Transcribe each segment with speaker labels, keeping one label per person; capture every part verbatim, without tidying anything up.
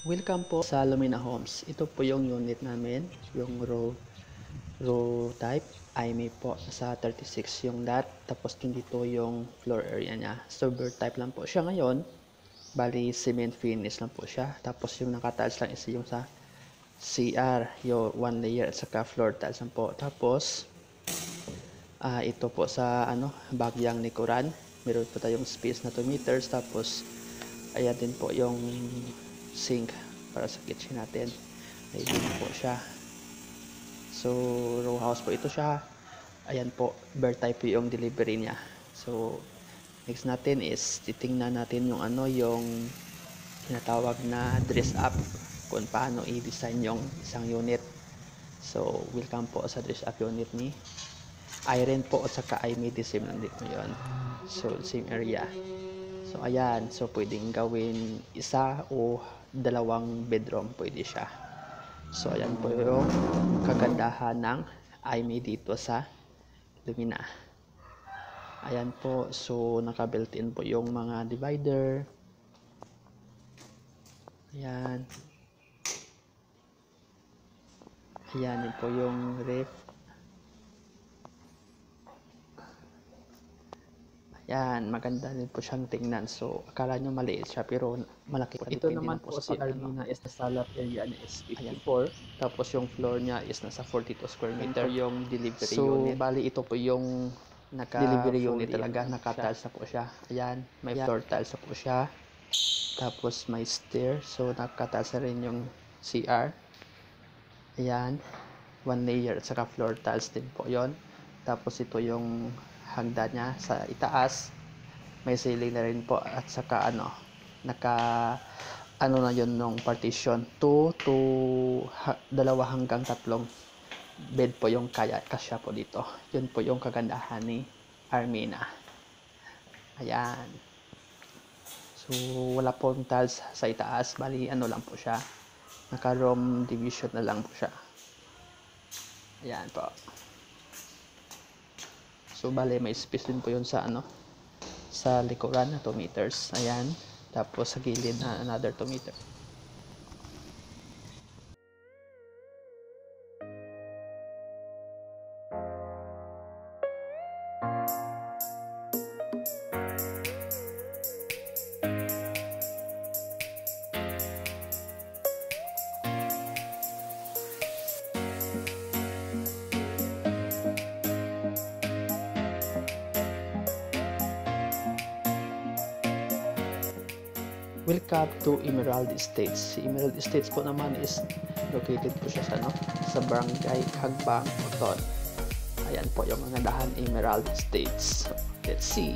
Speaker 1: Welcome po sa Lumina Homes. Ito po yung unit namin, yung row, row type. I M E po sa thirty-six yung lot. Tapos dito yung floor area niya. Silver type lang po siya ngayon. Bali cement finish lang po siya. Tapos yung nakatiles lang is yung sa C R, yung one layer at saka floor tiles lang po. Tapos uh, ito po sa ano, bagyang likuran. Meron po tayong space na two meters. Tapos ayan din po yung sink para sa kitchen natin. Ready na po siya. So, row house po ito siya. Ayan po, bear type po yung delivery niya. So, next natin is titingnan natin yung ano, yung tinatawag na dress up kung paano i-design yung isang unit. So, welcome po sa dress up unit ni Iron po at saka I M E same lang dito yun. So, same area. So, ayan. So, pwedeng gawin isa o dalawang bedroom. Pwede siya. So, ayan po yung kagandahan ng I M E dito sa Lumina. Ayan po. So, naka-built-in po yung mga divider. Ayan. Ayan po yung ref. Yan, maganda din po siyang tingnan. So, akala nyo maliit siya, pero malaki po. Ito naman po si Armina is nasa lot area niya is fifty-four. Tapos yung floor niya is nasa forty-two square meter. Yung delivery so, unit. So, bali ito po yung naka delivery unit talaga. Naka-tiles na po siya. Ayan, may Ayan. floor tiles na po siya. Tapos may stair. So, naka-tiles na rin yung C R. Ayan, one layer at saka floor tiles din po yon. Tapos ito yung hagdan niya sa itaas, may ceiling na rin po at saka ano, naka ano na yun nung partition two to ha, dalawa hanggang tatlong bed po yung kaya kasya po dito. Yun po yung kagandahan ni Armina. Ayan, so wala pong tiles sa itaas, bali ano lang po siya, naka room division na lang po siya. Ayan po. So, bale, may space din po yun sa, ano, sa likuran na two meters. Ayan. Tapos, sa gilid na another two meters. Welcome to Emerald Estates. Si Emerald Estates po naman is located po siya sa, no, sa barangay Hagbang, Oton. Ayan po yung mga dahan Emerald Estates. So, let's see.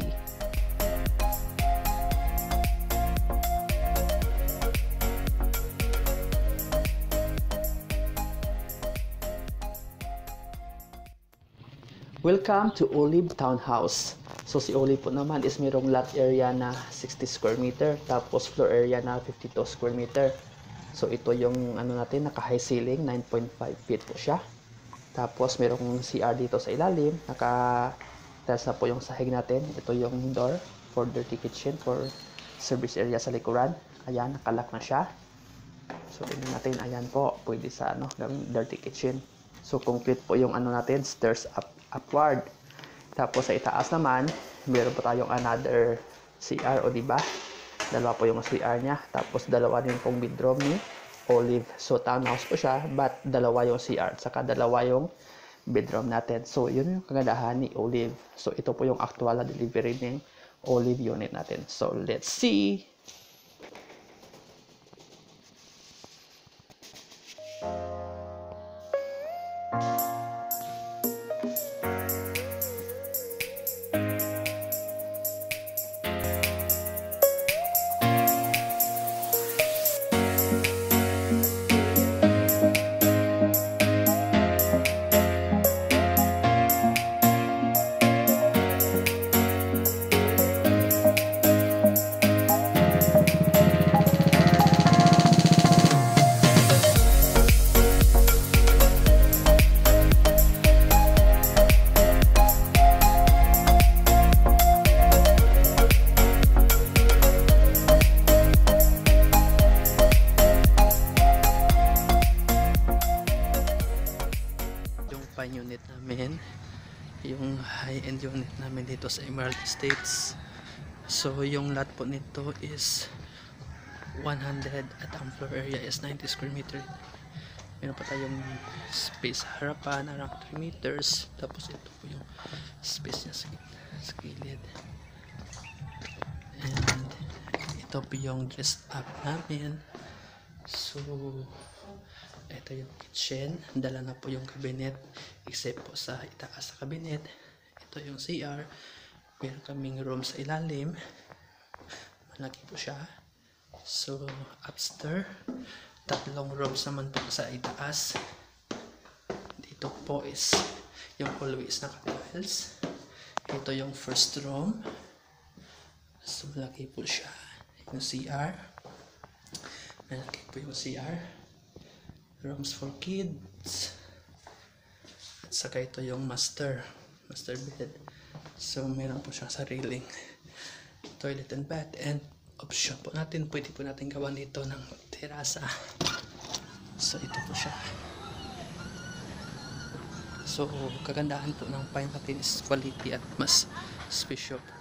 Speaker 1: Welcome to Olive Townhouse. So, si Olive po naman is mayroong lot area na sixty square meter, tapos floor area na fifty-two square meter. So, ito yung ano natin, naka-high ceiling, nine point five feet po siya. Tapos, mayroong C R dito sa ilalim, naka-tiles na po yung sahig natin. Ito yung door for dirty kitchen, for service area sa likuran. Ayan, nakalock na siya. So, tingnan natin, ayan po, pwede sa ano, gawing dirty kitchen. So, concrete po yung ano natin, stairs up, upward. Tapos sa itaas naman, meron po tayong another C R, o diba? Dalawa po yung C R niya. Tapos dalawa din pong bedroom ni Olive. So townhouse po siya, but dalawa yung C R, saka dalawa yung bedroom natin. So yun yung kagandahan ni Olive. So ito po yung actual na delivery ng Olive unit natin. So let's see! pine unit namin, yung high-end unit namin dito sa Emerald Estates. So yung lot po nito is one hundred at ang floor area is ninety square meter. Meron pa tayong space sa harapan around three meters, tapos ito po yung space niya sa gilid. And ito po yung dress up namin. So ito yung kitchen, dala na po yung cabinet except po sa itaas sa cabinet. Ito yung C R, meron kaming room sa ilalim, malaki po siya. So upstairs, tatlong rooms naman po sa itaas. Dito po is yung hallways na tiles. Ito yung first room, so malaki po siya. Yung C R, malaki po yung C R, rooms for kids, at saka ito yung master master bed. So meron po siyang sariling toilet and bath, and option po natin, pwede po natin gawan dito ng terasa. So ito po siya. So kagandahan po ng pine natin is quality at mas special po.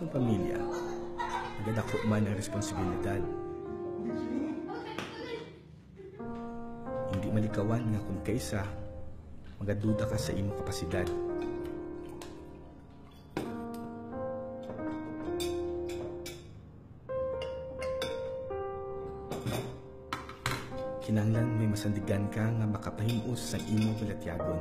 Speaker 2: akong pamilya, nagadako man ang responsibilidad. Hindi malikawan nga kung kaysa magaduda ka sa imong kapasidad. Kinahanglan may masandigan ka nga makapahimos sa imong balatyagon.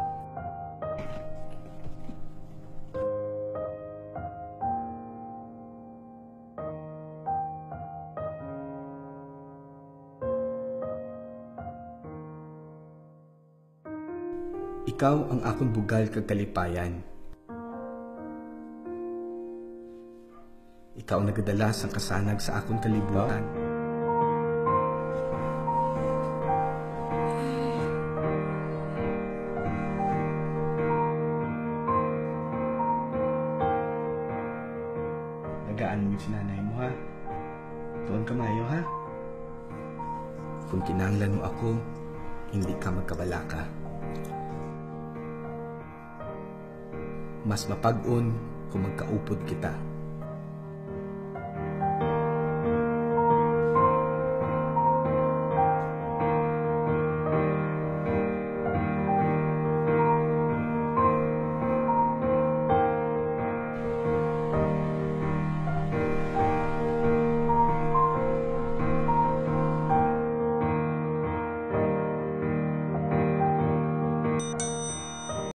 Speaker 2: Ikaw ang akong bugal kag kalipayan. Ikaw ang nagadala sang kasanag sa akong kalibutan. Nagaan mo si nanay mo, ha? Tuon ka mayo, ha? Kung kinahanglan mo ako, hindi ka magkabalaka. Mas mapag-on kung magkaupod kita.